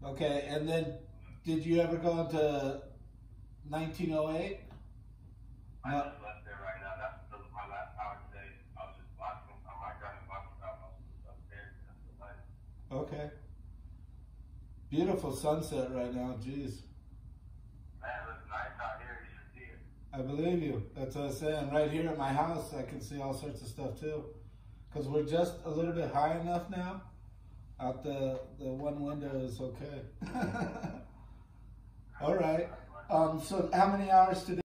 Okay, and then did you ever go into 1908? I just left there right now. That's my last hour today. I was just watching. I might grab a watch about upstairs. That's the light. Okay. Beautiful sunset right now, jeez. Man, it looks nice out here. You should see it. I believe you. That's what I was saying. Right here at my house, I can see all sorts of stuff too. Because we're just a little bit high enough now. Out the one window is okay. All right. So how many hours today?